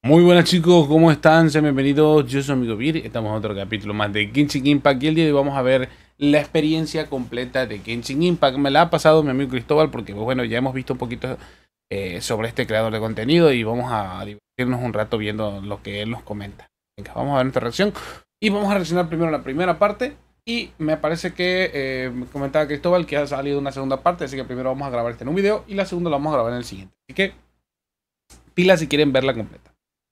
Muy buenas chicos, ¿cómo están? Sean bienvenidos, yo soy amigo Vir, estamos en otro capítulo más de Genshin Impact y el día de hoy vamos a ver la experiencia completa de Genshin Impact. Me la ha pasado mi amigo Cristóbal porque pues, bueno, ya hemos visto un poquito sobre este creador de contenido y vamos a divertirnos un rato viendo lo que él nos comenta. Venga, vamos a ver nuestra reacción y vamos a reaccionar primero a la primera parte y me parece que me comentaba Cristóbal que ha salido una segunda parte, así que primero vamos a grabar este en un video y la segunda la vamos a grabar en el siguiente. Así que pilas si quieren verla completa.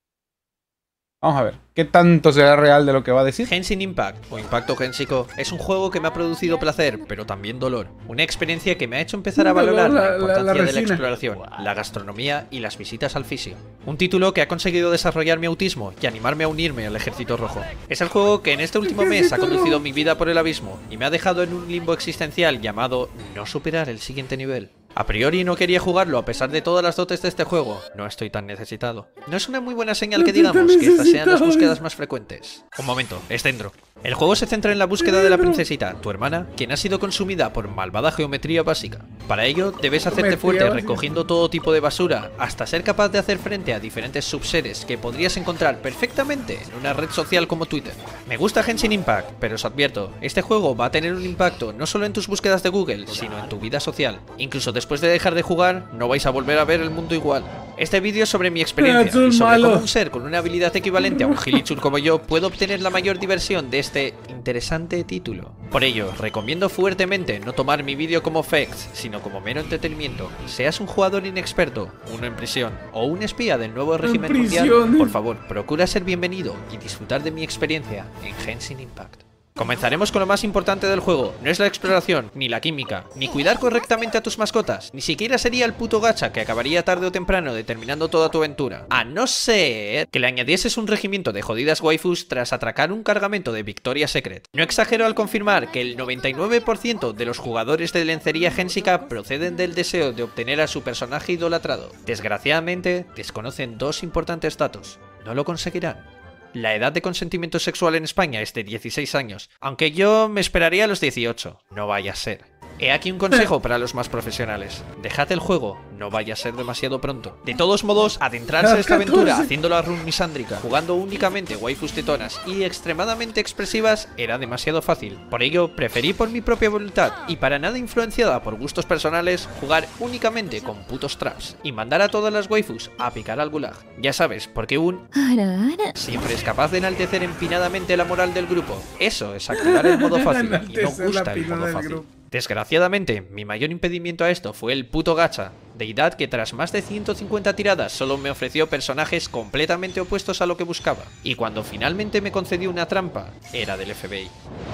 Vamos a ver, ¿qué tanto será real de lo que va a decir? Genshin Impact, o Impacto Génsico, es un juego que me ha producido placer, pero también dolor. Una experiencia que me ha hecho empezar a valorar la importancia de la exploración, la gastronomía y las visitas al fisio. Un título que ha conseguido desarrollar mi autismo y animarme a unirme al Ejército Rojo. Es el juego que en este último mes ha conducido mi vida por el abismo y me ha dejado en un limbo existencial llamado no superar el siguiente nivel. A priori no quería jugarlo a pesar de todas las dotes de este juego, no estoy tan necesitado. No es una muy buena señal que digamos que estas sean las búsquedas más frecuentes. Un momento, es dentro. El juego se centra en la búsqueda de la princesita, tu hermana, quien ha sido consumida por malvada geometría básica. Para ello, debes hacerte fuerte recogiendo todo tipo de basura, hasta ser capaz de hacer frente a diferentes subseres que podrías encontrar perfectamente en una red social como Twitter. Me gusta Genshin Impact, pero os advierto, este juego va a tener un impacto no solo en tus búsquedas de Google, sino en tu vida social. Incluso después de dejar de jugar, no vais a volver a ver el mundo igual. Este vídeo es sobre mi experiencia y sobre cómo un ser con una habilidad equivalente a un gilichur como yo puede obtener la mayor diversión de este interesante título. Por ello, recomiendo fuertemente no tomar mi vídeo como facts, sino como mero entretenimiento. Seas un jugador inexperto, uno en prisión o un espía del nuevo régimen mundial, por favor, procura ser bienvenido y disfrutar de mi experiencia en Genshin Impact. Comenzaremos con lo más importante del juego. No es la exploración, ni la química, ni cuidar correctamente a tus mascotas. Ni siquiera sería el puto gacha que acabaría tarde o temprano determinando toda tu aventura. A no ser que le añadieses un regimiento de jodidas waifus tras atracar un cargamento de Victoria's Secret. No exagero al confirmar que el 99% de los jugadores de lencería génsica proceden del deseo de obtener a su personaje idolatrado. Desgraciadamente, desconocen dos importantes datos. No lo conseguirán. La edad de consentimiento sexual en España es de 16 años, aunque yo me esperaría a los 18, no vaya a ser. He aquí un consejo para los más profesionales. Dejad el juego, no vaya a ser demasiado pronto. De todos modos, adentrarse a esta aventura haciendo la run misándrica, jugando únicamente waifus tetonas y extremadamente expresivas era demasiado fácil. Por ello, preferí por mi propia voluntad y para nada influenciada por gustos personales, jugar únicamente con putos traps y mandar a todas las waifus a picar al gulag. Ya sabes, porque un siempre es capaz de enaltecer empinadamente la moral del grupo. Eso es activar el modo fácil y no gusta el modo fácil. Desgraciadamente, mi mayor impedimento a esto fue el puto gacha, deidad que tras más de 150 tiradas solo me ofreció personajes completamente opuestos a lo que buscaba. Y cuando finalmente me concedió una trampa, era del FBI.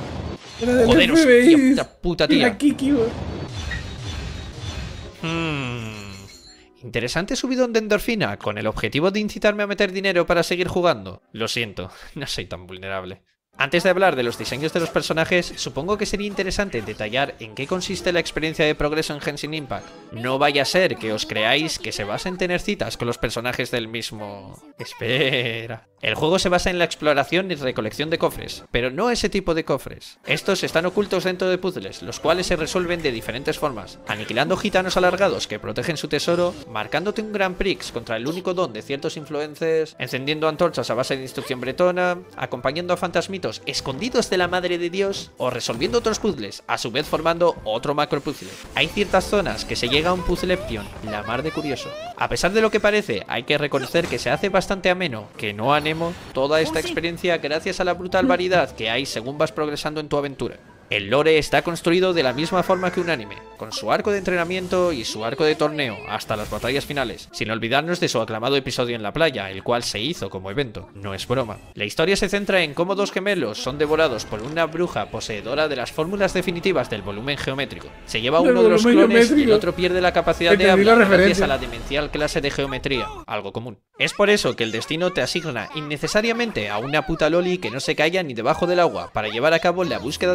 Joder, hostia, puta tía. Interesante subidón de endorfina, con el objetivo de incitarme a meter dinero para seguir jugando. Lo siento, no soy tan vulnerable. Antes de hablar de los diseños de los personajes, supongo que sería interesante detallar en qué consiste la experiencia de progreso en Genshin Impact. No vaya a ser que os creáis que se basa en tener citas con los personajes del mismo... Espera... El juego se basa en la exploración y recolección de cofres, pero no ese tipo de cofres. Estos están ocultos dentro de puzzles, los cuales se resuelven de diferentes formas, aniquilando gitanos alargados que protegen su tesoro, marcándote un Grand Prix contra el único don de ciertos influencers, encendiendo antorchas a base de instrucción bretona, acompañando a fantasmitos escondidos de la madre de Dios, o resolviendo otros puzzles, a su vez formando otro macro puzzle. Hay ciertas zonas que se llega a un puzzleption, la mar de curioso. A pesar de lo que parece, hay que reconocer que se hace bastante ameno, que no anemo toda esta experiencia gracias a la brutal variedad que hay según vas progresando en tu aventura. El lore está construido de la misma forma que un anime, con su arco de entrenamiento y su arco de torneo hasta las batallas finales, sin olvidarnos de su aclamado episodio en la playa, el cual se hizo como evento, no es broma. La historia se centra en cómo dos gemelos son devorados por una bruja poseedora de las fórmulas definitivas del volumen geométrico. Se lleva uno de los clones y el otro pierde la capacidad de hablar gracias a la demencial clase de geometría, algo común. Es por eso que el destino te asigna innecesariamente a una puta loli que no se calla ni debajo del agua para llevar a cabo la búsqueda de la princesa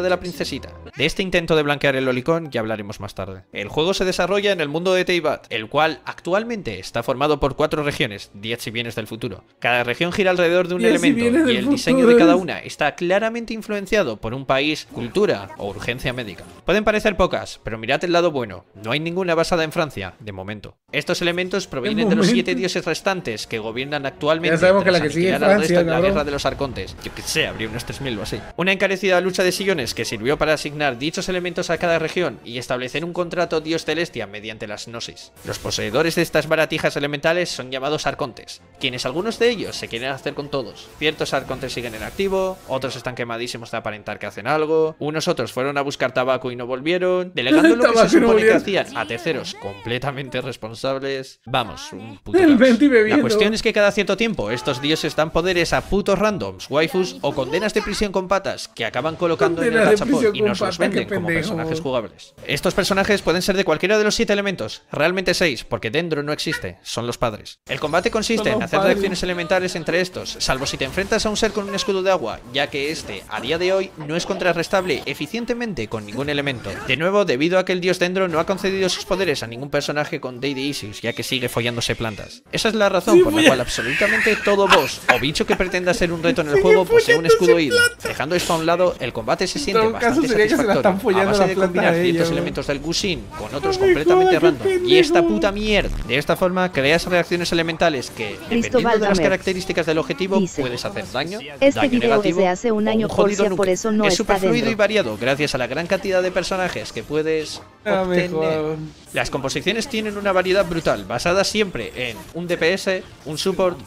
necesita. De este intento de blanquear el lolicón ya hablaremos más tarde. El juego se desarrolla en el mundo de Teyvat, el cual actualmente está formado por 4 regiones, 10 si vienes del futuro. Cada región gira alrededor de un elemento y el diseño de cada una está claramente influenciado por un país, cultura o urgencia médica. Pueden parecer pocas, pero mirad el lado bueno, no hay ninguna basada en Francia, de momento. Estos elementos provienen de los 7 dioses restantes que gobiernan actualmente. Ya sabemos que la que sigue es Francia, la guerra de los arcontes. Yo que sé, habría unos 3000 o así. Una encarecida lucha de sillones que sirvió para asignar dichos elementos a cada región y establecer un contrato dios celestia mediante las gnosis. Los poseedores de estas baratijas elementales son llamados arcontes, quienes algunos de ellos se quieren hacer con todos. Ciertos arcontes siguen en activo, otros están quemadísimos de aparentar que hacen algo, unos otros fueron a buscar tabaco y no volvieron, delegando lo que se supone que hacían a terceros completamente responsables. Vamos, un puto caos. La cuestión es que cada cierto tiempo estos dioses dan poderes a putos randoms, waifus o condenas de prisión con patas que acaban colocando en el gachapón y nos los venden como personajes jugables. Estos personajes pueden ser de cualquiera de los 7 elementos, realmente 6, porque Dendro no existe, son los padres. El combate consiste en hacer reacciones elementales entre estos, salvo si te enfrentas a un ser con un escudo de agua, ya que este, a día de hoy, no es contrarrestable eficientemente con ningún elemento. De nuevo, debido a que el dios Dendro no ha concedido sus poderes a ningún personaje con Deity Issues, ya que sigue follándose plantas. Esa es la razón por la cual absolutamente todo boss o bicho que pretenda ser un reto en el juego posee un escudo hilo. Dejando esto a un lado, el combate se siente bastante satisfactorio, a base de combinar ciertos elementos del Gusin con otros completamente random. Y esta puta mierda. De esta forma, creas reacciones elementales que, dependiendo de las características del objetivo, puedes hacer daño, daño negativo, hace un año, o un jodido nuke. por eso no es está súper fluido dentro. y variado gracias a la gran cantidad de personajes que puedes obtener. Las composiciones tienen una variedad brutal, basada siempre en un DPS, un support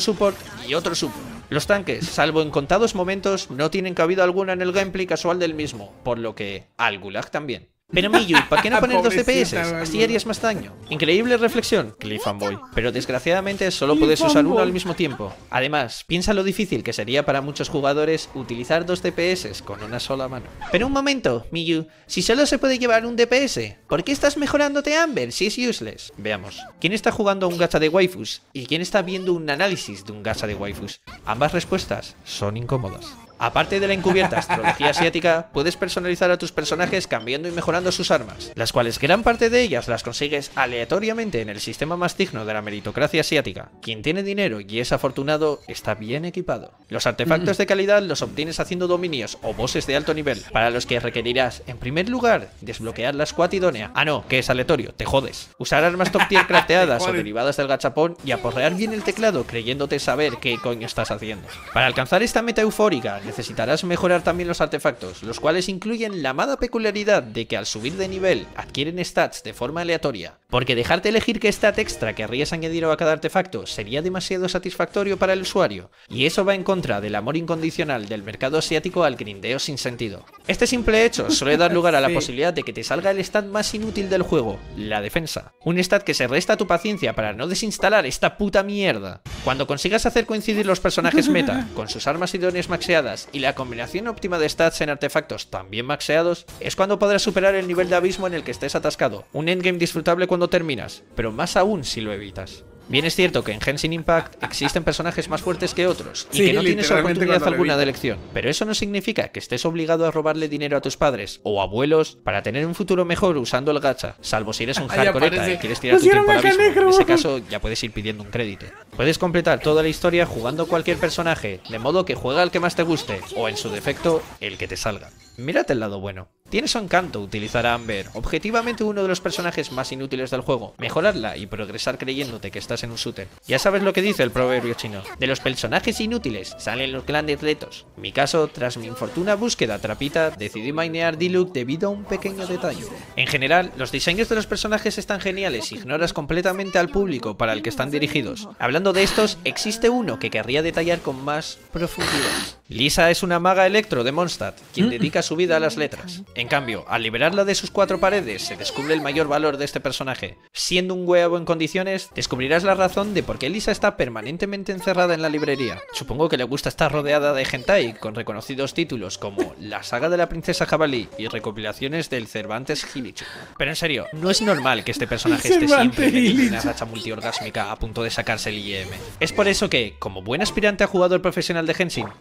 y otro support. Los tanques, salvo en contados momentos, no tienen cabida alguna en el gameplay casual del mismo, por lo que al gulag también. Pero Miyu, ¿por qué no poner 2 DPS? Así harías más daño. Increíble reflexión, Cliffanboy. Pero desgraciadamente solo puedes usar uno al mismo tiempo. Además, piensa lo difícil que sería para muchos jugadores utilizar 2 DPS con una sola mano. Pero un momento, Miyu, si solo se puede llevar un DPS, ¿por qué estás mejorándote a Amber si es useless? Veamos, ¿quién está jugando a un gacha de waifus? ¿Y quién está viendo un análisis de un gacha de waifus? Ambas respuestas son incómodas. Aparte de la encubierta astrología asiática, puedes personalizar a tus personajes cambiando y mejorando sus armas, las cuales gran parte de ellas las consigues aleatoriamente en el sistema más digno de la meritocracia asiática. Quien tiene dinero y es afortunado está bien equipado. Los artefactos de calidad los obtienes haciendo dominios o bosses de alto nivel, para los que requerirás, en primer lugar, desbloquear la squad idónea. Ah no, que es aleatorio, te jodes. Usar armas top tier crafteadas o derivadas del gachapón y aporrear bien el teclado creyéndote saber qué coño estás haciendo. Para alcanzar esta meta eufórica, necesitarás mejorar también los artefactos, los cuales incluyen la amada peculiaridad de que al subir de nivel adquieren stats de forma aleatoria, porque dejarte elegir qué stat extra querrías añadir a cada artefacto sería demasiado satisfactorio para el usuario, y eso va en contra del amor incondicional del mercado asiático al grindeo sin sentido. Este simple hecho suele dar lugar a la posibilidad de que te salga el stat más inútil del juego, la defensa. Un stat que se resta a tu paciencia para no desinstalar esta puta mierda. Cuando consigas hacer coincidir los personajes meta con sus armas idóneas maxeadas y la combinación óptima de stats en artefactos también maxeados, es cuando podrás superar el nivel de abismo en el que estés atascado. Un endgame disfrutable cuando terminas, pero más aún si lo evitas. Bien es cierto que en Genshin Impact existen personajes más fuertes que otros y que no tienes oportunidad alguna de elección, pero eso no significa que estés obligado a robarle dinero a tus padres o abuelos para tener un futuro mejor usando el gacha, salvo si eres un hardcoreta y quieres tirar tu tiempo al abismo. En ese caso ya puedes ir pidiendo un crédito. Puedes completar toda la historia jugando cualquier personaje, de modo que juega al que más te guste o en su defecto el que te salga. Mírate el lado bueno. Tiene su encanto utilizar a Amber, objetivamente uno de los personajes más inútiles del juego, mejorarla y progresar creyéndote que estás en un shooter. Ya sabes lo que dice el proverbio chino, de los personajes inútiles salen los grandes retos. En mi caso, tras mi infortuna búsqueda trapita, decidí mainear Diluc debido a un pequeño detalle. En general, los diseños de los personajes están geniales y ignoras completamente al público para el que están dirigidos. Hablando de estos, existe uno que querría detallar con más profundidad. Lisa es una maga electro de Mondstadt, quien dedica su vida a las letras. En cambio, al liberarla de sus 4 paredes, se descubre el mayor valor de este personaje. Siendo un huevo en condiciones, descubrirás la razón de por qué Lisa está permanentemente encerrada en la librería. Supongo que le gusta estar rodeada de hentai, con reconocidos títulos como La saga de la princesa jabalí y recopilaciones del Cervantes Gilicho. Pero en serio, no es normal que este personaje esté siempre en una racha multiorgásmica a punto de sacarse el IEM. Es por eso que, como buen aspirante a jugador profesional de Genshin, me dediqué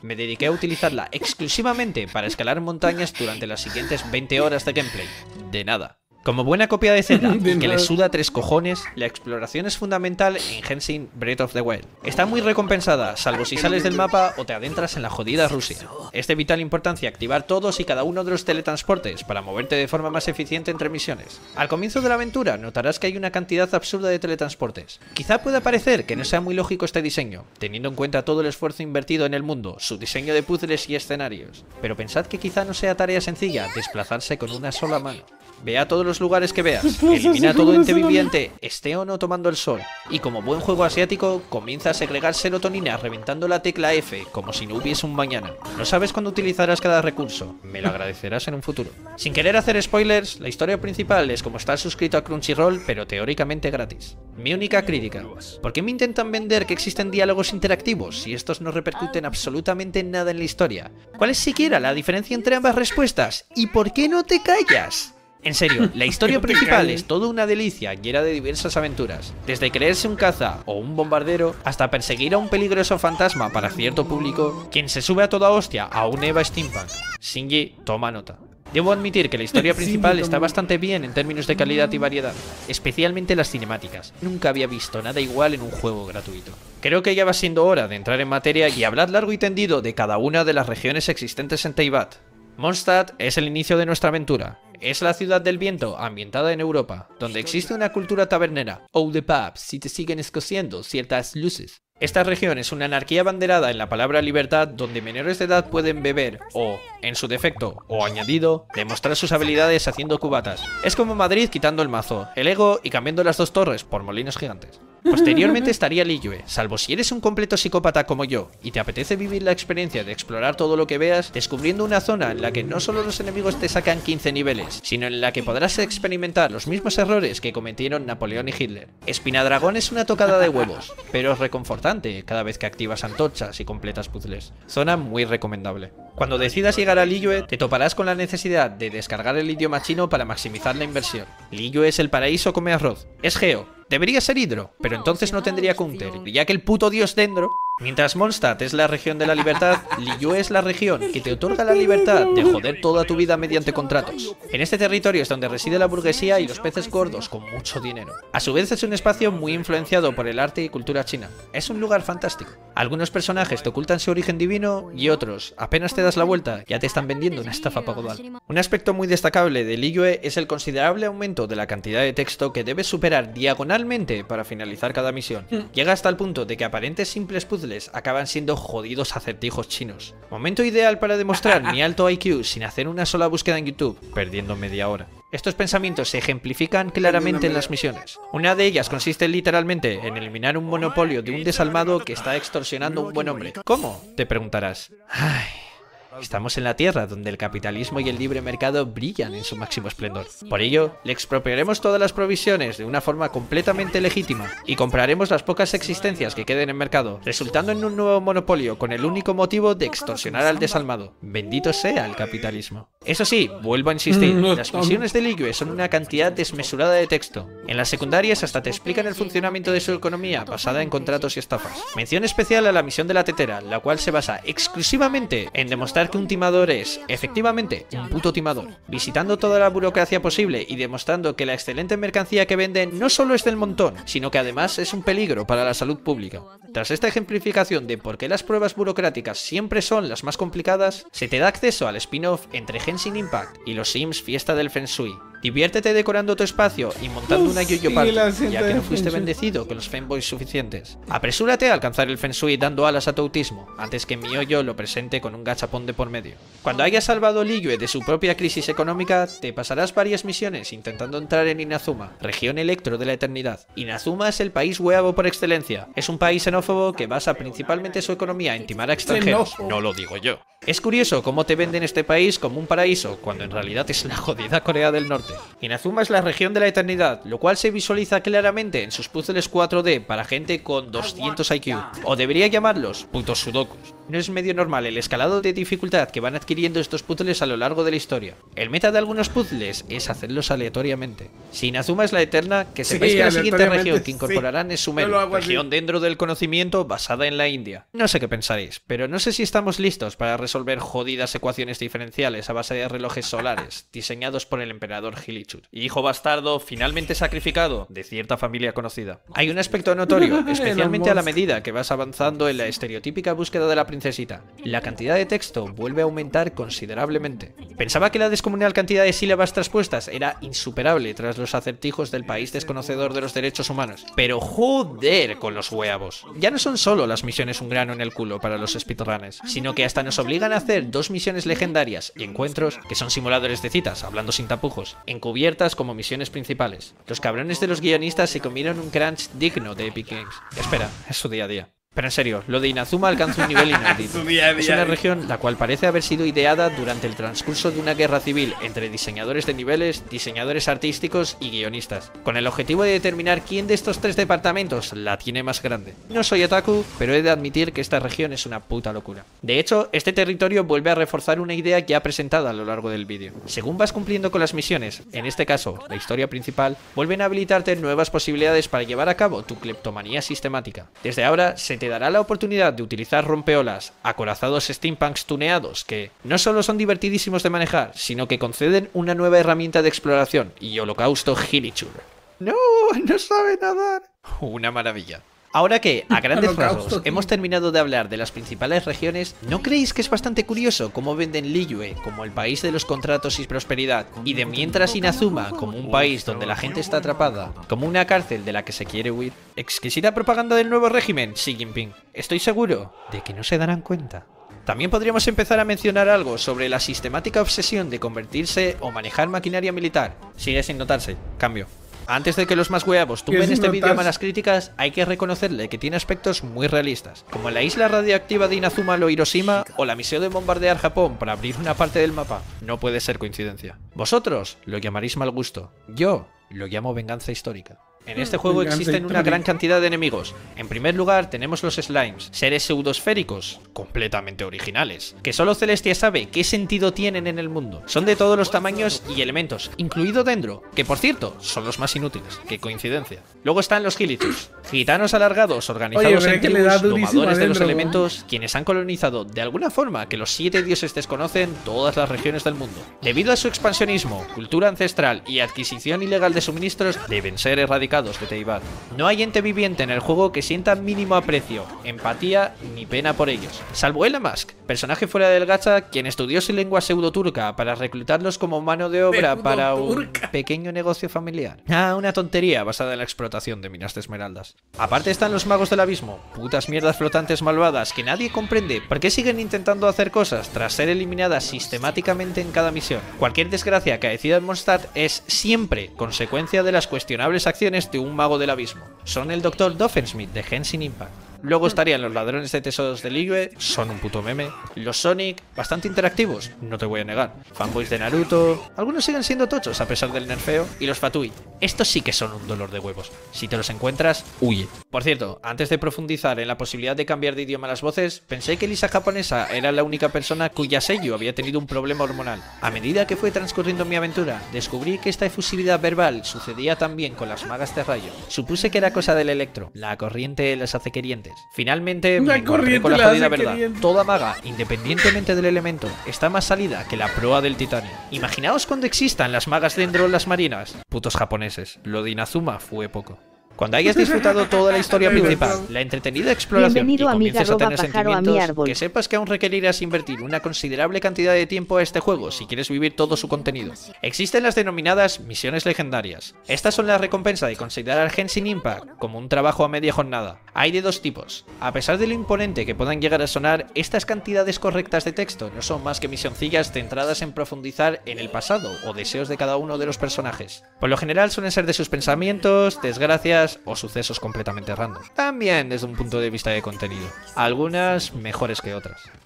dediqué a utilizarla exclusivamente para escalar montañas durante las siguientes 20 horas de gameplay. De nada. Como buena copia de Zelda, que le suda 3 cojones, la exploración es fundamental en Genshin Breath of the Wild. Está muy recompensada, salvo si sales del mapa o te adentras en la jodida Rusia. Es de vital importancia activar todos y cada uno de los teletransportes para moverte de forma más eficiente entre misiones. Al comienzo de la aventura notarás que hay una cantidad absurda de teletransportes. Quizá pueda parecer que no sea muy lógico este diseño, teniendo en cuenta todo el esfuerzo invertido en el mundo, su diseño de puzzles y escenarios. Pero pensad que quizá no sea tarea sencilla desplazarse con una sola mano. Ve a todos los lugares que veas, elimina todo ente viviente, esté o no tomando el sol, y como buen juego asiático, comienza a segregar serotonina reventando la tecla F como si no hubiese un mañana. No sabes cuándo utilizarás cada recurso, me lo agradecerás en un futuro. Sin querer hacer spoilers, la historia principal es como estar suscrito a Crunchyroll, pero teóricamente gratis. Mi única crítica: ¿por qué me intentan vender que existen diálogos interactivos si estos no repercuten absolutamente nada en la historia? ¿Cuál es siquiera la diferencia entre ambas respuestas? ¿Y por qué no te callas? En serio, la historia principal es toda una delicia llena de diversas aventuras, desde creerse un caza o un bombardero hasta perseguir a un peligroso fantasma para cierto público, quien se sube a toda hostia a un Eva Steampunk. Shinji, toma nota. Debo admitir que la historia principal está bastante bien en términos de calidad y variedad, especialmente las cinemáticas. Nunca había visto nada igual en un juego gratuito. Creo que ya va siendo hora de entrar en materia y hablar largo y tendido de cada una de las regiones existentes en Teyvat. Mondstadt es el inicio de nuestra aventura. Es la ciudad del viento, ambientada en Europa, donde existe una cultura tabernera, o de pub, si te siguen escociendo ciertas luces. Esta región es una anarquía banderada en la palabra libertad, donde menores de edad pueden beber, o, en su defecto, o añadido, demostrar sus habilidades haciendo cubatas. Es como Madrid quitando el mazo, el ego y cambiando las 2 torres por molinos gigantes. Posteriormente estaría Liyue, salvo si eres un completo psicópata como yo, y te apetece vivir la experiencia de explorar todo lo que veas, descubriendo una zona en la que no solo los enemigos te sacan 15 niveles, sino en la que podrás experimentar los mismos errores que cometieron Napoleón y Hitler. Espinadragón es una tocada de huevos, pero es reconfortante cada vez que activas antorchas y completas puzzles. Zona muy recomendable. Cuando decidas llegar a Liyue, te toparás con la necesidad de descargar el idioma chino para maximizar la inversión. Liyue es el paraíso come arroz. Es geo. Debería ser hidro, pero entonces no tendría counter, ya que el puto dios Dendro... Mientras Mondstadt es la región de la libertad, Liyue es la región que te otorga la libertad de joder toda tu vida mediante contratos. En este territorio es donde reside la burguesía y los peces gordos con mucho dinero. A su vez es un espacio muy influenciado por el arte y cultura china. Es un lugar fantástico. Algunos personajes te ocultan su origen divino y otros, apenas te das la vuelta, ya te están vendiendo una estafa pagodal. Un aspecto muy destacable de Liyue es el considerable aumento de la cantidad de texto que debes superar diagonalmente para finalizar cada misión. Llega hasta el punto de que aparentes simples puzzles acaban siendo jodidos acertijos chinos. Momento ideal para demostrar mi alto IQ sin hacer una sola búsqueda en YouTube, perdiendo media hora. Estos pensamientos se ejemplifican claramente en las misiones. Una de ellas consiste literalmente en eliminar un monopolio de un desalmado que está extorsionando a un buen hombre. ¿Cómo?, te preguntarás. Ay... Estamos en la tierra donde el capitalismo y el libre mercado brillan en su máximo esplendor. Por ello, le expropiaremos todas las provisiones de una forma completamente legítima y compraremos las pocas existencias que queden en mercado, resultando en un nuevo monopolio con el único motivo de extorsionar al desalmado. Bendito sea el capitalismo. Eso sí, vuelvo a insistir, las misiones de Liyue son una cantidad desmesurada de texto. En las secundarias hasta te explican el funcionamiento de su economía basada en contratos y estafas. Mención especial a la misión de la tetera, la cual se basa exclusivamente en demostrar que un timador es, efectivamente, un puto timador, visitando toda la burocracia posible y demostrando que la excelente mercancía que venden no solo es del montón, sino que además es un peligro para la salud pública. Tras esta ejemplificación de por qué las pruebas burocráticas siempre son las más complicadas, se te da acceso al spin-off entre Genshin Impact y los Sims Fiesta del Feng Shui. Diviértete decorando tu espacio y montando una yo-yo party, ya que no fuiste bendecido con los fanboys suficientes. Apresúrate a alcanzar el Feng Shui dando alas a tu autismo, antes que Miyoyo lo presente con un gachapón de por medio. Cuando hayas salvado Liyue de su propia crisis económica, te pasarás varias misiones intentando entrar en Inazuma, región electro de la eternidad. Inazuma es el país huevo por excelencia. Es un país xenófobo que basa principalmente su economía en timar a extranjeros. No lo digo yo. Es curioso cómo te venden este país como un paraíso, cuando en realidad es la jodida Corea del Norte. Inazuma es la región de la eternidad, lo cual se visualiza claramente en sus puzzles 4D para gente con 200 IQ, o debería llamarlos putos sudokus. No es medio normal el escalado de dificultad que van adquiriendo estos puzzles a lo largo de la historia. El meta de algunos puzzles es hacerlos aleatoriamente. Si Inazuma es la eterna, que sepáis que la siguiente región que incorporarán es Sumeru, región dentro del conocimiento basada en la India. No sé qué pensaréis, pero no sé si estamos listos para resolver jodidas ecuaciones diferenciales a base de relojes solares, diseñados por el emperador Hilichurl, hijo bastardo finalmente sacrificado de cierta familia conocida. Hay un aspecto notorio, especialmente a la medida que vas avanzando en la estereotípica búsqueda de la princesita. La cantidad de texto vuelve a aumentar considerablemente. Pensaba que la descomunal cantidad de sílabas traspuestas era insuperable tras los acertijos del país desconocedor de los derechos humanos, pero joder con los huevos. Ya no son solo las misiones un grano en el culo para los speedrunners, sino que hasta nos obligan a hacer 2 misiones legendarias y encuentros, que son simuladores de citas, hablando sin tapujos, encubiertas como misiones principales. Los cabrones de los guionistas se comieron un crunch digno de Epic Games. Espera, es su día a día. Pero en serio, lo de Inazuma alcanza un nivel inaudito. Es una región la cual parece haber sido ideada durante el transcurso de una guerra civil entre diseñadores de niveles, diseñadores artísticos y guionistas, con el objetivo de determinar quién de estos 3 departamentos la tiene más grande. No soy otaku, pero he de admitir que esta región es una puta locura. De hecho, este territorio vuelve a reforzar una idea ya presentada a lo largo del vídeo. Según vas cumpliendo con las misiones, en este caso, la historia principal, vuelven a habilitarte nuevas posibilidades para llevar a cabo tu cleptomanía sistemática. Desde ahora, te dará la oportunidad de utilizar rompeolas, acorazados steampunks tuneados que no solo son divertidísimos de manejar, sino que conceden una nueva herramienta de exploración y holocausto Hilichurl. ¡No! ¡No sabe nadar! Una maravilla. Ahora que, a grandes rasgos, hemos terminado de hablar de las principales regiones, ¿no creéis que es bastante curioso cómo venden Liyue como el país de los contratos y prosperidad, y de mientras Inazuma como un país donde la gente está atrapada, como una cárcel de la que se quiere huir? Exquisita propaganda del nuevo régimen, Xi Jinping. Estoy seguro de que no se darán cuenta. También podríamos empezar a mencionar algo sobre la sistemática obsesión de convertirse o manejar maquinaria militar. Sigue sin notarse. Cambio. Antes de que los más huevos tumben este vídeo a malas críticas, hay que reconocerle que tiene aspectos muy realistas, como la isla radioactiva de Inazuma o Hiroshima o la misión de bombardear Japón para abrir una parte del mapa. No puede ser coincidencia. Vosotros lo llamaréis mal gusto, yo lo llamo venganza histórica. En este juego existen una gran cantidad de enemigos. En primer lugar tenemos los slimes, seres pseudosféricos, completamente originales, que solo Celestia sabe qué sentido tienen en el mundo. Son de todos los tamaños y elementos, incluido Dendro, que por cierto, son los más inútiles. Qué coincidencia. Luego están los Hilichurls, gitanos alargados organizados en tribus, domadores de los elementos, quienes han colonizado de alguna forma que los 7 dioses desconocen todas las regiones del mundo. Debido a su expansionismo, cultura ancestral y adquisición ilegal de suministros, deben ser erradicados de Teyvat. No hay ente viviente en el juego que sienta mínimo aprecio, empatía ni pena por ellos, salvo Elon Musk, personaje fuera del gacha quien estudió su lengua pseudo-turca para reclutarlos como mano de obra para un pequeño negocio familiar. Ah, una tontería basada en la explotación de minas de esmeraldas. Aparte están los magos del abismo, putas mierdas flotantes malvadas que nadie comprende por qué siguen intentando hacer cosas tras ser eliminadas sistemáticamente en cada misión. Cualquier desgracia acaecida en Mondstadt es siempre consecuencia de las cuestionables acciones de un mago del abismo. Son el Dr. Doofenshmirtz de Genshin Impact. Luego estarían los ladrones de tesoros de Liyue, son un puto meme. Los Sonic, bastante interactivos, no te voy a negar. Fanboys de Naruto, algunos siguen siendo tochos a pesar del nerfeo. Y los Fatui, estos sí que son un dolor de huevos. Si te los encuentras, huye. Por cierto, antes de profundizar en la posibilidad de cambiar de idioma a las voces, pensé que Lisa japonesa era la única persona cuya sello había tenido un problema hormonal. A medida que fue transcurriendo mi aventura, descubrí que esta efusividad verbal sucedía también con las magas de rayo. Supuse que era cosa del electro, la corriente las hace querientes. Finalmente me encontré con la jodida verdad. Toda maga, independientemente del elemento, está más salida que la proa del titanio. Imaginaos cuando existan las magas dentro de las marinas. Putos japoneses, lo de Inazuma fue poco. Cuando hayas disfrutado toda la historia principal, la entretenida exploración y comiences a tener sentimientos, que sepas que aún requerirás invertir una considerable cantidad de tiempo a este juego si quieres vivir todo su contenido. Existen las denominadas misiones legendarias. Estas son la recompensa de considerar Genshin Impact como un trabajo a media jornada. Hay de 2 tipos. A pesar de lo imponente que puedan llegar a sonar, estas cantidades correctas de texto no son más que misioncillas centradas en profundizar en el pasado o deseos de cada uno de los personajes. Por lo general suelen ser de sus pensamientos, desgracias o sucesos completamente random. También desde un punto de vista de contenido. Algunas mejores que otras.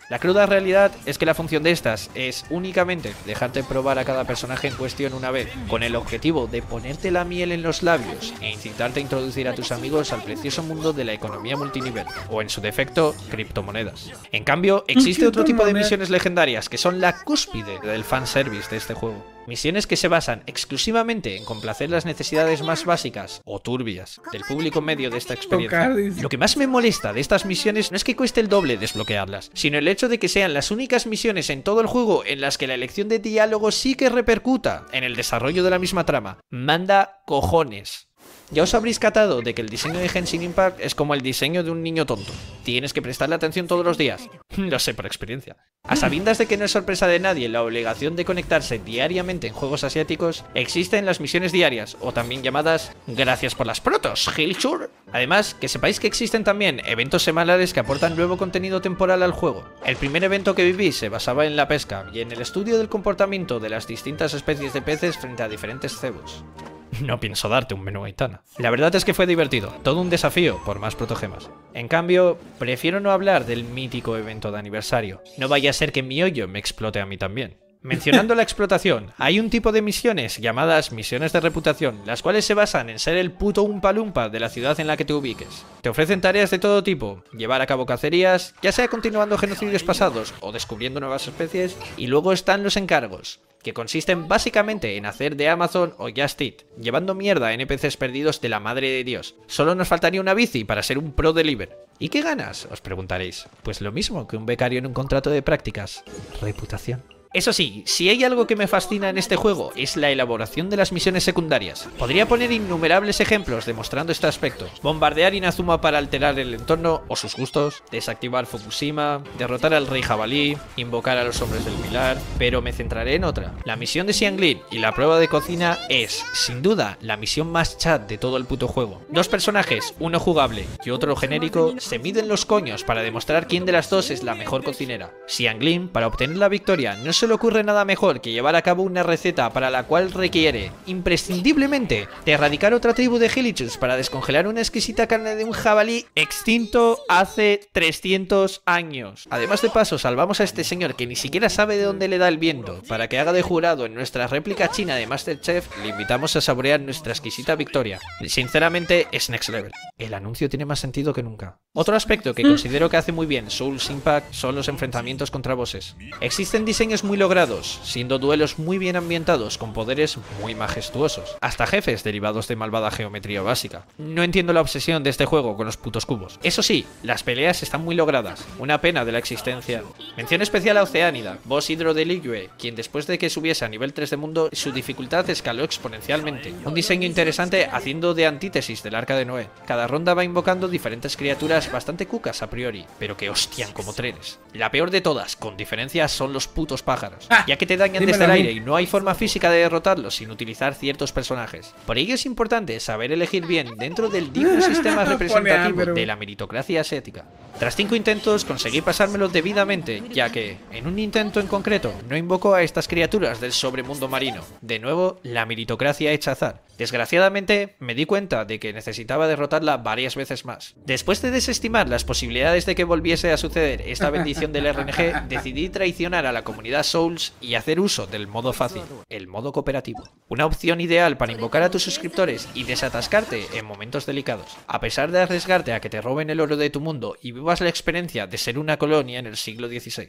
La cruda realidad es que la función de estas es únicamente dejarte probar a cada personaje en cuestión una vez, con el objetivo de ponerte la miel en los labios e incitarte a introducir a tus amigos al precioso mundo de la economía multinivel, o en su defecto, criptomonedas. En cambio, existe otro tipo de misiones legendarias que son la cúspide del fanservice de este juego. Misiones que se basan exclusivamente en complacer las necesidades más básicas, o turbias, del público medio de esta experiencia. Lo que más me molesta de estas misiones no es que cueste el doble desbloquearlas, sino el hecho de que sean las únicas misiones en todo el juego en las que la elección de diálogo sí que repercuta en el desarrollo de la misma trama. Manda cojones. Ya os habréis catado de que el diseño de Genshin Impact es como el diseño de un niño tonto. Tienes que prestarle atención todos los días. Lo sé por experiencia. A sabiendas de que no es sorpresa de nadie la obligación de conectarse diariamente en juegos asiáticos, existen las misiones diarias, o también llamadas Gracias por las protos, Hilchur. Además, que sepáis que existen también eventos semanales que aportan nuevo contenido temporal al juego. El primer evento que viví se basaba en la pesca y en el estudio del comportamiento de las distintas especies de peces frente a diferentes cebos. No pienso darte un menú Aitana. La verdad es que fue divertido, todo un desafío por más protogemas. En cambio, prefiero no hablar del mítico evento de aniversario. No vaya a ser que mi hoyo me explote a mí también. Mencionando la explotación, hay un tipo de misiones llamadas misiones de reputación, las cuales se basan en ser el puto Umpa Lumpa de la ciudad en la que te ubiques. Te ofrecen tareas de todo tipo, llevar a cabo cacerías, ya sea continuando genocidios pasados o descubriendo nuevas especies, y luego están los encargos, que consisten básicamente en hacer de Amazon o Just Eat, llevando mierda a NPCs perdidos de la madre de Dios. Solo nos faltaría una bici para ser un pro deliver. ¿Y qué ganas? Os preguntaréis. Pues lo mismo que un becario en un contrato de prácticas. Reputación. Eso sí, si hay algo que me fascina en este juego es la elaboración de las misiones secundarias. Podría poner innumerables ejemplos demostrando este aspecto. Bombardear Inazuma para alterar el entorno o sus gustos, desactivar Fukushima, derrotar al rey jabalí, invocar a los hombres del pilar, pero me centraré en otra. La misión de Xianglin y la prueba de cocina es, sin duda, la misión más chat de todo el puto juego. Dos personajes, uno jugable y otro genérico, se miden los coños para demostrar quién de las dos es la mejor cocinera. Xianglin, para obtener la victoria, no se le ocurre nada mejor que llevar a cabo una receta para la cual requiere, imprescindiblemente, de erradicar otra tribu de Hilichus para descongelar una exquisita carne de un jabalí extinto hace 300 años. Además de paso, salvamos a este señor que ni siquiera sabe de dónde le da el viento. Para que haga de jurado en nuestra réplica china de Masterchef, le invitamos a saborear nuestra exquisita victoria. Sinceramente, es next level. El anuncio tiene más sentido que nunca. Otro aspecto que considero que hace muy bien Souls Impact son los enfrentamientos contra bosses. Existen diseños muy logrados, siendo duelos muy bien ambientados con poderes muy majestuosos, hasta jefes derivados de malvada geometría básica. No entiendo la obsesión de este juego con los putos cubos. Eso sí, las peleas están muy logradas, una pena de la existencia. Mención especial a Oceánida, boss hidro de Liyue, quien después de que subiese a nivel 3 de mundo, su dificultad escaló exponencialmente. Un diseño interesante haciendo de antítesis del Arca de Noé. Cada ronda va invocando diferentes criaturas bastante cucas a priori, pero que hostian como trenes. La peor de todas, con diferencia, son los putos pájaros, ya que te dañan desde el aire y no hay forma física de derrotarlos sin utilizar ciertos personajes. Por ello es importante saber elegir bien dentro del digno sistema representativo de la meritocracia asiática. Tras 5 intentos conseguí pasármelo debidamente, ya que, en un intento en concreto, no invocó a estas criaturas del sobremundo marino. De nuevo, la meritocracia hecha azar. Desgraciadamente, me di cuenta de que necesitaba derrotarla varias veces más. Después de desestimar las posibilidades de que volviese a suceder esta bendición del RNG, decidí traicionar a la comunidad Souls y hacer uso del modo fácil, el modo cooperativo. Una opción ideal para invocar a tus suscriptores y desatascarte en momentos delicados. A pesar de arriesgarte a que te roben el oro de tu mundo y vivas la experiencia de ser una colonia en el siglo XVI.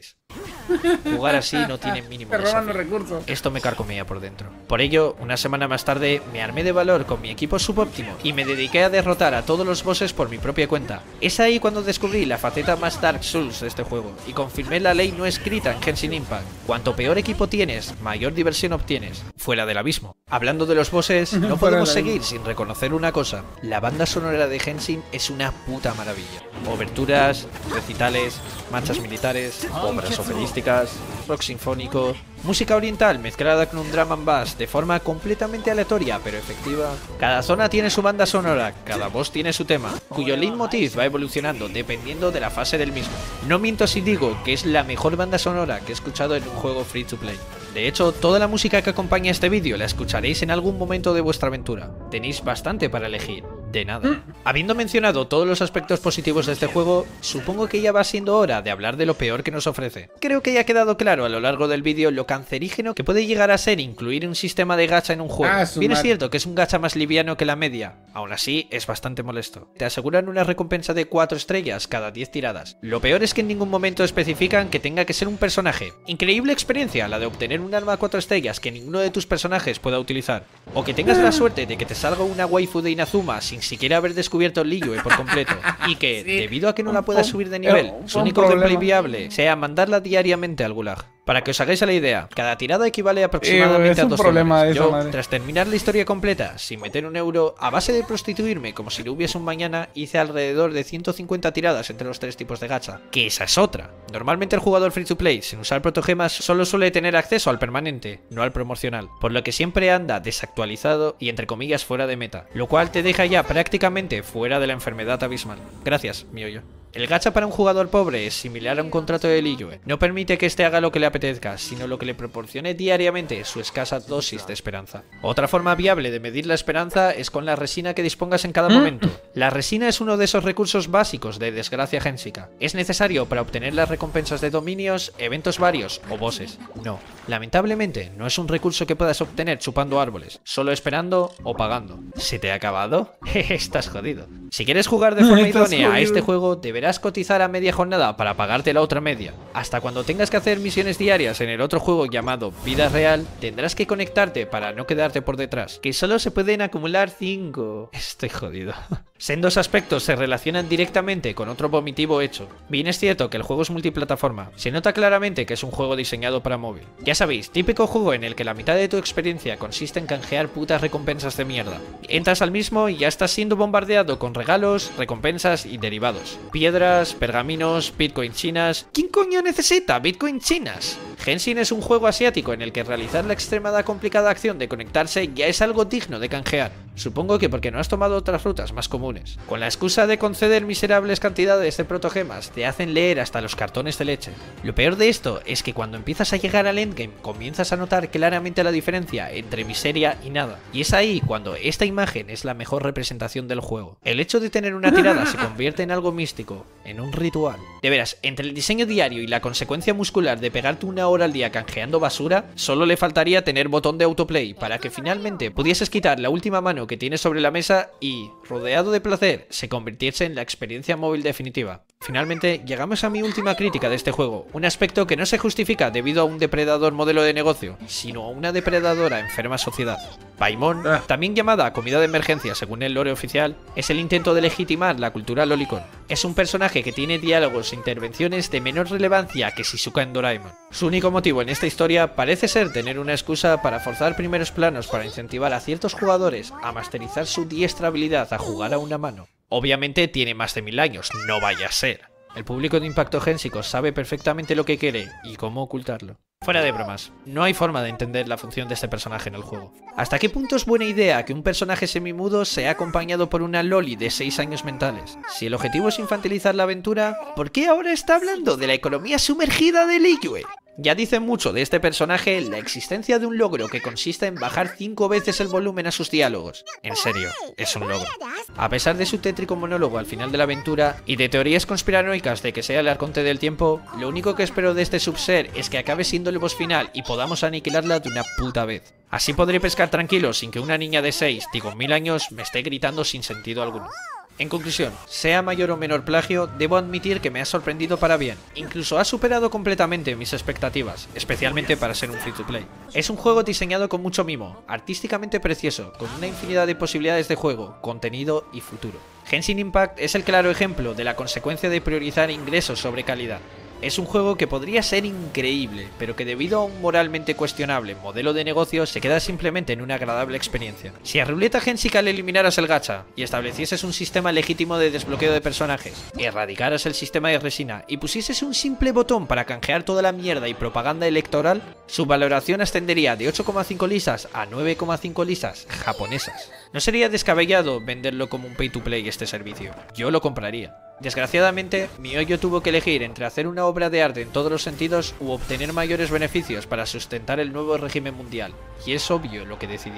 Jugar así no tiene mínimo desafío. Esto me carcomía por dentro. Por ello, una semana más tarde, me armé de valor con mi equipo subóptimo y me dediqué a derrotar a todos los bosses por mi propia cuenta. Es ahí cuando descubrí la faceta más Dark Souls de este juego y confirmé la ley no escrita en Genshin Impact. Cuanto peor equipo tienes, mayor diversión obtienes. Fuera del abismo. Hablando de los bosses, no podemos seguir sin reconocer una cosa. La banda sonora de Genshin es una puta maravilla. Oberturas, recitales, marchas militares, obras operísticas, rock sinfónico, música oriental mezclada con un drum and bass de forma completamente aleatoria pero efectiva. Cada zona tiene su banda sonora, cada boss tiene su tema, cuyo leitmotiv va evolucionando dependiendo de la fase del mismo. No miento si digo que es la mejor banda sonora que he escuchado en un juego free to play. De hecho, toda la música que acompaña este vídeo la escucharéis en algún momento de vuestra aventura. Tenéis bastante para elegir. De nada. Habiendo mencionado todos los aspectos positivos de este juego, supongo que ya va siendo hora de hablar de lo peor que nos ofrece. Creo que ya ha quedado claro a lo largo del vídeo lo cancerígeno que puede llegar a ser incluir un sistema de gacha en un juego. Bien es cierto que es un gacha más liviano que la media, aún así es bastante molesto. Te aseguran una recompensa de 4 estrellas cada 10 tiradas. Lo peor es que en ningún momento especifican que tenga que ser un personaje. Increíble experiencia la de obtener un arma a 4 estrellas que ninguno de tus personajes pueda utilizar. O que tengas la suerte de que te salga una waifu de Inazuma sin siquiera haber descubierto el Liyue por completo, y que, debido a que no la puedas subir de nivel, su único gameplay viable sea mandarla diariamente al gulag. Para que os hagáis a la idea, cada tirada equivale aproximadamente a $2. Yo, tras terminar la historia completa, sin meter un euro, a base de prostituirme como si no hubiese un mañana, hice alrededor de 150 tiradas entre los 3 tipos de gacha. Que esa es otra. Normalmente el jugador free to play, sin usar protogemas, solo suele tener acceso al permanente, no al promocional, por lo que siempre anda desactualizado y entre comillas fuera de meta, lo cual te deja ya prácticamente fuera de la enfermedad abismal. Gracias, Miyoyo. El gacha para un jugador pobre es similar a un contrato de Liyue. No permite que éste haga lo que le apetezca, sino lo que le proporcione diariamente su escasa dosis de esperanza. Otra forma viable de medir la esperanza es con la resina que dispongas en cada momento. La resina es uno de esos recursos básicos de desgracia génsica. Es necesario para obtener las recompensas de dominios, eventos varios o bosses. No, lamentablemente no es un recurso que puedas obtener chupando árboles, solo esperando o pagando. ¿Se te ha acabado? Estás jodido. Si quieres jugar de forma idónea a este juego, deberás cotizar a media jornada para pagarte la otra media. Hasta cuando tengas que hacer misiones diarias en el otro juego llamado Vida Real, tendrás que conectarte para no quedarte por detrás, que solo se pueden acumular 5. Estoy jodido. Sendos aspectos se relacionan directamente con otro vomitivo hecho. Bien es cierto que el juego es multiplataforma, se nota claramente que es un juego diseñado para móvil. Ya sabéis, típico juego en el que la mitad de tu experiencia consiste en canjear putas recompensas de mierda. Entras al mismo y ya estás siendo bombardeado con regalos, recompensas y derivados. Piedras, pergaminos, bitcoin chinas... ¿Quién coño necesita bitcoin chinas? Genshin es un juego asiático en el que realizar la extremada complicada acción de conectarse ya es algo digno de canjear. Supongo que porque no has tomado otras rutas más comunes. Con la excusa de conceder miserables cantidades de protogemas, te hacen leer hasta los cartones de leche. Lo peor de esto es que cuando empiezas a llegar al endgame, comienzas a notar claramente la diferencia entre miseria y nada. Y es ahí cuando esta imagen es la mejor representación del juego. El hecho de tener una tirada se convierte en algo místico, en un ritual. De veras, entre el diseño diario y la consecuencia muscular de pegarte 1 hora al día canjeando basura, solo le faltaría tener botón de autoplay para que finalmente pudieses quitar la última mano que tienes sobre la mesa y, rodeado de placer, se convirtiese en la experiencia móvil definitiva. Finalmente, llegamos a mi última crítica de este juego, un aspecto que no se justifica debido a un depredador modelo de negocio, sino a una depredadora enferma sociedad. Paimon, también llamada comida de emergencia según el lore oficial, es el intento de legitimar la cultura lolicon. Es un personaje que tiene diálogos e intervenciones de menor relevancia que Shizuka en Doraemon. Su único motivo en esta historia parece ser tener una excusa para forzar primeros planos para incentivar a ciertos jugadores a masterizar su diestra habilidad a jugar a una mano. Obviamente tiene más de 1000 años, no vaya a ser. El público de Impacto Génsico sabe perfectamente lo que quiere y cómo ocultarlo. Fuera de bromas, no hay forma de entender la función de este personaje en el juego. ¿Hasta qué punto es buena idea que un personaje semimudo sea acompañado por una loli de 6 años mentales? Si el objetivo es infantilizar la aventura, ¿por qué ahora está hablando de la economía sumergida de Liyue? Ya dice mucho de este personaje la existencia de un logro que consiste en bajar 5 veces el volumen a sus diálogos. En serio, es un logro. A pesar de su tétrico monólogo al final de la aventura y de teorías conspiranoicas de que sea el arconte del tiempo, lo único que espero de este subser es que acabe siendo el boss final y podamos aniquilarla de una puta vez. Así podré pescar tranquilo sin que una niña de 1000 años me esté gritando sin sentido alguno. En conclusión, sea mayor o menor plagio, debo admitir que me ha sorprendido para bien. Incluso ha superado completamente mis expectativas, especialmente para ser un free to play. Es un juego diseñado con mucho mimo, artísticamente precioso, con una infinidad de posibilidades de juego, contenido y futuro. Genshin Impact es el claro ejemplo de la consecuencia de priorizar ingresos sobre calidad. Es un juego que podría ser increíble, pero que debido a un moralmente cuestionable modelo de negocio se queda simplemente en una agradable experiencia. Si a Ruleta Génsica le eliminaras el gacha y establecieses un sistema legítimo de desbloqueo de personajes, erradicaras el sistema de resina y pusieses un simple botón para canjear toda la mierda y propaganda electoral, su valoración ascendería de 8,5 lisas a 9,5 lisas japonesas. No sería descabellado venderlo como un pay to play este servicio, yo lo compraría. Desgraciadamente, Miyoyo tuvo que elegir entre hacer una obra de arte en todos los sentidos u obtener mayores beneficios para sustentar el nuevo régimen mundial, y es obvio lo que decidieron.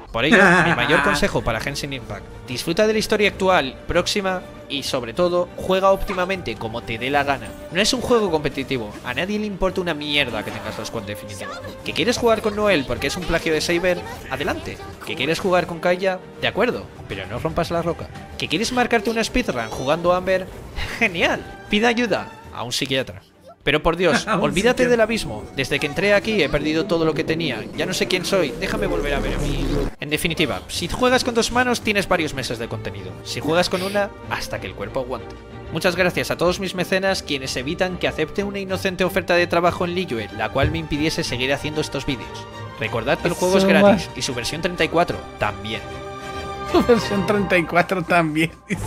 Por ello, mi mayor consejo para Genshin Impact: disfruta de la historia actual, próxima y sobre todo, juega óptimamente como te dé la gana. No es un juego competitivo, a nadie le importa una mierda que tengas la squad definitiva. ¿Que quieres jugar con Noel porque es un plagio de Saber? Adelante. ¿Que quieres jugar con Kaeya? De acuerdo, pero no rompas la roca. ¿Que quieres marcarte una speedrun jugando Amber? Genial. Pide ayuda a un psiquiatra. Pero por Dios, olvídate del abismo. Desde que entré aquí he perdido todo lo que tenía. Ya no sé quién soy, déjame volver a ver a mí. En definitiva, si juegas con 2 manos tienes varios meses de contenido. Si juegas con una, hasta que el cuerpo aguante. Muchas gracias a todos mis mecenas quienes evitan que acepte una inocente oferta de trabajo en Liyue, la cual me impidiese seguir haciendo estos vídeos. Recordad que el juego es gratis y su versión 34 también. Su versión 34 también, dice.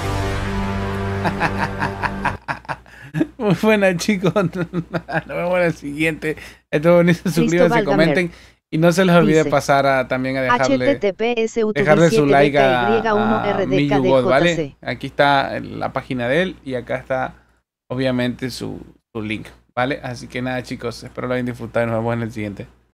Muy buena, chicos. Nos vemos en el siguiente. Esto es bonito. Suscríbanse, comenten. Y no se les olvide pasar también a dejarle su like a Miyugod, ¿vale? Aquí está la página de él y acá está obviamente su link, ¿vale? Así que nada, chicos, espero lo hayan disfrutado y nos vemos en el siguiente.